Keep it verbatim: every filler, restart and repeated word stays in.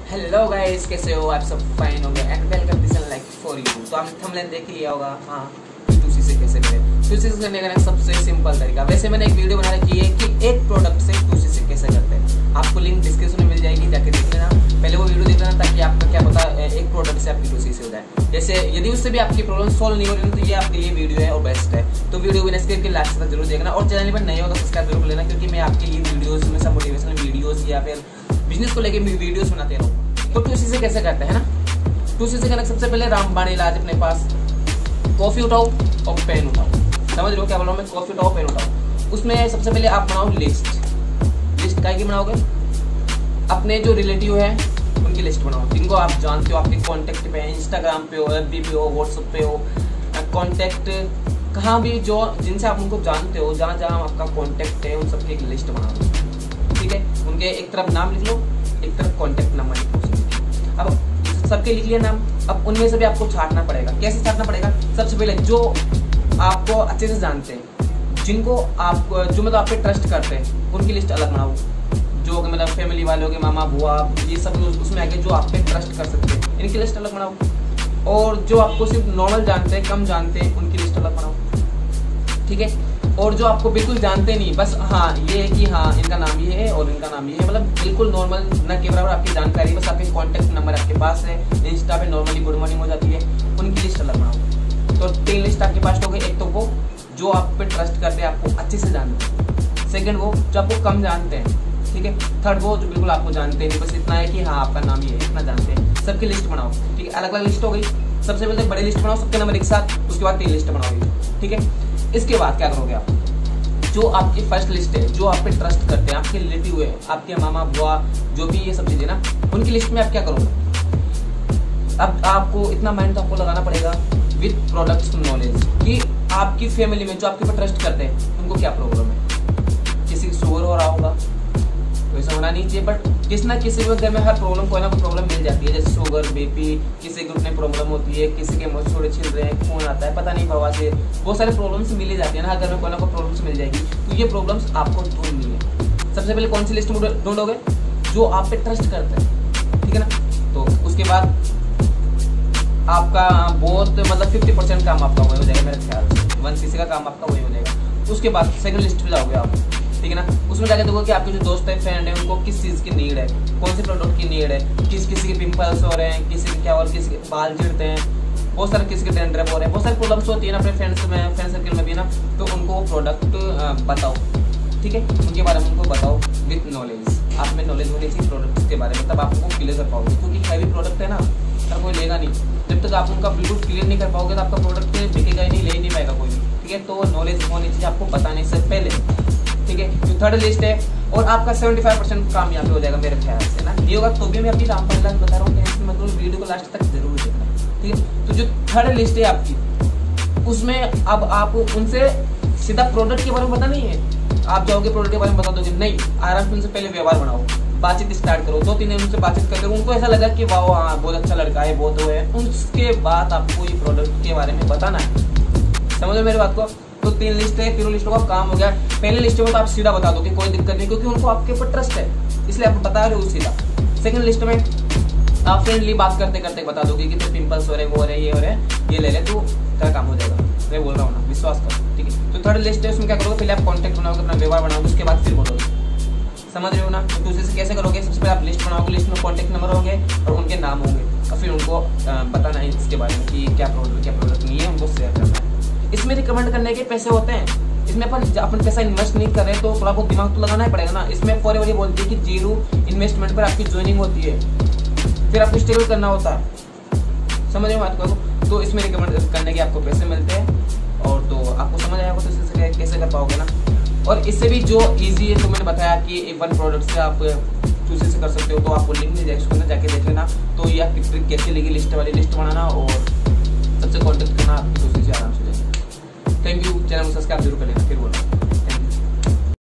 Hello guys, कैसे हो आप सब? फाइन होंगे and welcome this like for you. तो आपने थंबनेल देख लिया होगा। हाँ, टूसी से कैसे करें। टूसी से करने का सबसे सिंपल तरीका, वैसे मैंने एक वीडियो बना रखी है कि एक प्रोडक्ट से टूसी से कैसे करते हैं। आपको लिंक डिस्क्रिप्शन में मिल जाएगी, जाके देख लेना। पहले वो वीडियो देख लेना ताकि आपका क्या पता एक प्रोडक्ट से आपकी टूसी से हो जाए। जैसे यदि उससे भी आपकी प्रॉब्लम सॉल्व नहीं हो रही तो ये आपके लिए वीडियो है और बेस्ट है। तो वीडियो को स्किप करके लास्ट तक जरूर देखना और चैनल पर नए हो तो सब्सक्राइब जरूर कर लेना, क्योंकि मैं आपके लिए वीडियोस में सब मोटिवेशनल वीडियोस या फिर बिजनेस को लेकर वीडियोस बनाते रहूँ। तो टूसी से कैसे करते हैं ना। टूसी से करने सबसे पहले रामबाण इलाज अपने पास, कॉफी उठाओ और पेन उठाओ। समझ रहे हो क्या बोल रहा हूँ मैं? कॉफी उठाओ, पेन उठाओ। उसमें सबसे पहले आप बनाओ लिस्ट। लिस्ट काय की बनाओगे? अपने जो रिलेटिव है उनकी लिस्ट बनाओ, जिनको आप जानते हो, आपके कॉन्टेक्ट पे है, इंस्टाग्राम पे हो, एफबी पे हो, व्हाट्सएप पे हो, कॉन्टेक्ट कहाँ भी जो जिनसे आप उनको जानते हो, जहाँ जहाँ आपका कॉन्टेक्ट है उन सबकी एक लिस्ट बनाओ। ठीक है, उनके एक तरफ नाम लिख लो, एक तरफ कॉन्टेक्ट नंबर लिख लो। अब सबके लिख लिया नाम, अब उनमें से भी आपको छांटना पड़ेगा। कैसे छांटना पड़ेगा? सबसे पहले जो आपको अच्छे से जानते हैं, जिनको आप जो मतलब आप पे ट्रस्ट करते हैं, उनकी लिस्ट अलग बनाओ। जो मतलब फैमिली वाले हो गए, मामा बुआ, ये सब उसमें आगे जो आप पे ट्रस्ट कर सकते हैं, इनकी लिस्ट अलग बनाओ। और जो आपको सिर्फ नॉर्मल जानते हैं, कम जानते हैं, उनकी लिस्ट अलग बनाओ। ठीक है। और जो आपको बिल्कुल जानते नहीं, बस हाँ ये है कि हाँ इनका नाम ये है और इनका नाम ये है, मतलब बिल्कुल नॉर्मल न के बराबर आपकी जानकारी, बस आपके कॉन्टेक्ट नंबर आपके पास है, इंस्टा पे नॉर्मली गुड मॉर्निंग हो जाती है, उनकी लिस्ट अलग बनाओ। तो तीन लिस्ट आपके पास हो गई। एक तो वो जो आप पे ट्रस्ट करते हैं, आपको अच्छे से जानते हैं। सेकेंड वो जो आपको कम जानते हैं। ठीक है। थर्ड वो जो बिल्कुल आपको जानते नहीं, बस इतना है कि हाँ आपका नाम ये है, इतना जानते हैं। सबकी लिस्ट बनाओ। ठीक है, अलग अलग लिस्ट हो गई। सबसे पहले बड़ी लिस्ट बनाओ, सबके नंबर एक साथ, उसके बाद तीन लिस्ट बनाओगे। ठीक है। इसके बाद क्या करोगे आप? जो आपकी फर्स्ट लिस्ट है, जो आप पे ट्रस्ट करते हैं, आपके रिलेटिव है, आपके मामा बुआ, जो भी ये सब चीजें ना, उनकी लिस्ट में आप क्या करोगे? अब आपको इतना माइंड तो आपको लगाना पड़ेगा विद प्रोडक्ट्स नॉलेज कि आपकी फैमिली में जो आपके ऊपर ट्रस्ट करते हैं उनको क्या प्रॉब्लम है। किसी को शुगर हो रहा होगा, वैसा होना नहीं चाहिए, बट किसी ना किसी के घर में हर प्रॉब्लम कोई ना कोई प्रॉब्लम मिल जाती है। जैसे शुगर, बीपी, किसी को उतने प्रॉब्लम होती है, किसी के मुँह छोड़े छिल रहे हैं, खून आता है, पता नहीं भवा से, बहुत सारे प्रॉब्लम्स मिल ही जाती है ना, हर घर में कोई ना कोई प्रॉब्लम्स मिल जाएगी। तो ये प्रॉब्लम्स आपको ढूंढनी है। सबसे पहले कौन सी लिस्ट ढूंढोगे? जो आप पे ट्रस्ट करते हैं। ठीक है ना। तो उसके बाद आपका बहुत मतलब फिफ्टी परसेंट काम आपका वही हो जाएगा मेरे ख्याल से, वन सीसी का काम आपका वही हो जाएगा। उसके बाद सेकंड लिस्ट पे जाओगे आप। ठीक है ना। उसमें जाके देखो कि आपके जो दोस्त है, फ्रेंड है, उनको किस चीज़ की नीड है, कौन से प्रोडक्ट की नीड है, किस किसी के पिंपल्स हो रहे हैं, किसी के क्या और किसी के बाल चिड़ते हैं, बहुत सारे किसी के डैंड्रफ हो रहे हैं, बहुत सारी प्रॉब्लम्स होती है ना अपने फ्रेंड्स में, फ्रेंड सर्कल में भी ना। तो उनको वो प्रोडक्ट बताओ। ठीक है, उनके बारे में उनको बताओ विथ नॉलेज। आप में नॉलेज होनी चाहिए प्रोडक्ट्स के बारे में, तब आप उनको क्लियर कर पाओगे, क्योंकि हैवी प्रोडक्ट है ना, हर कोई लेगा नहीं। जब तक आप उनका बिल्कुल क्लियर नहीं कर पाओगे तो आपका प्रोडक्ट बिकेगा ही नहीं, ले ही नहीं पाएगा कोई भी। ठीक है। तो नॉलेज होनी चाहिए आपको बताने से पहले। ठीक है। जो थर्ड लिस्ट है, और आपका पचहत्तर परसेंट काम यहाँ पे हो जाएगा मेरे ख्याल से ना। नहीं होगा तो भी मैं अपनी रामबाण इलाज बता रहा हूँ, मतलब वीडियो को लास्ट तक जरूर देखना। ठीक है। तो जो थर्ड लिस्ट है आपकी, उसमें अब आप उनसे सीधा प्रोडक्ट के बारे में पता नहीं है, आप जाओगे प्रोडक्ट के बारे में बता दोगे नहीं, आराम से उनसे पहले व्यवहार बनाओ, बातचीत स्टार्ट करो। दो तीन दिन उनसे बातचीत करते उनको ऐसा लगा कि वाह हाँ बहुत अच्छा लड़का है, बहुत वो है, उसके बाद आपको ये प्रोडक्ट के बारे में बताना है। समझो मेरी बात को? तो तीन लिस्ट है, फिर लिस्टों का काम हो गया। पहले लिस्ट में तो आप सीधा बता दो कि कोई दिक्कत नहीं, क्योंकि उनको आपके ऊपर ट्रस्ट है, इसलिए आप बता रहे हो सीधा। सेकंड लिस्ट में आप फ्रेंडली बात करते करते बता दोगे कि तो पिंपल्स हो रहे, वो हो रहे, ये हो रहे, ये ले ले, तो तेरा काम हो जाएगा। मैं बोल रहा हूँ ना, विश्वास करो। ठीक है। तो थर्ड लिस्ट है, उसमें क्या करोगे? पहले आप कॉन्टेक्ट बनाओगे, अपना व्यवहार बनाओगे, उसके बाद फिर बोलोगे। समझ रहे हो ना? तो दूसरे से कैसे करोगे? सबसे पहले आप लिस्ट बनाओगे, लिस्ट में कॉन्टेक्ट नंबर होंगे और उनके नाम होंगे, और फिर उनको बताना है इसके बारे में कि क्या प्रोडक्ट क्या प्रोडक्ट नहीं है, उनको शेयर करना है। इसमें रिकमेंड करने के पैसे होते हैं, इसमें अपन अपन पैसा इन्वेस्ट नहीं कर रहे तो थोड़ा बहुत दिमाग तो लगाना ही पड़ेगा ना। इसमें फॉर एवर ये बोलती है कि जीरो इन्वेस्टमेंट पर आपकी ज्वाइनिंग होती है, फिर आपको स्टेबल करना होता है। समझ में बात करो? तो इसमें रिकमेंड करने के आपको पैसे मिलते हैं, और तो आपको समझ आएगा तो इससे कैसे कर पाओगे ना। और इससे भी जो ईजी है, तो मैंने बताया कि एक वन प्रोडक्ट से आप चूज से कर सकते हो, तो आपको लिंक मिल जाएगा, उसको ना जाके देख लेना। तो ये आपकी ट्रिक कैसे लगी लिस्ट वाली लिस्ट बनाना, और सबसे कॉन्टेक्ट करना आपकी कोशिश आराम से। Thank you. चैनल को सब्सक्राइब जरूर कर लेना। फिर बोला।